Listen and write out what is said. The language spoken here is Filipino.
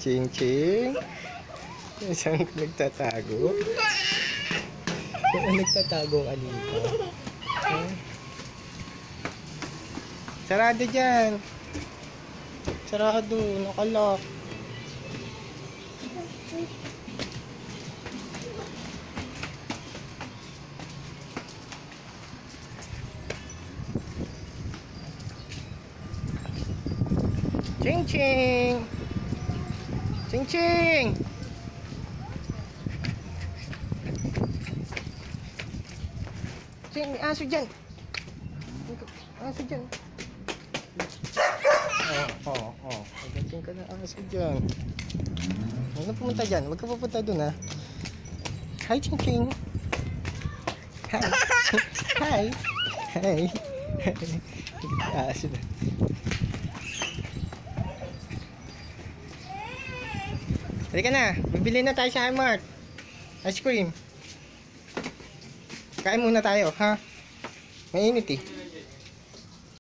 Ching ching. Isang nagtatago. Nagtatago ka dito. Sarado dyan. Sarado. Nakalak. Ching ching. Ching ching. Ching, may aso dyan. Aso dyan. Pagdating ka ng aso dyan. Huwag na pumunta dyan. Huwag ka pupunta dun, ha. Hi, Ching Ching. Hi. Hi. Hi. Aso na. Halika na. Bibili na tayo sa Mart. Ice cream. Kain muna tayo, ha? Mainit eh.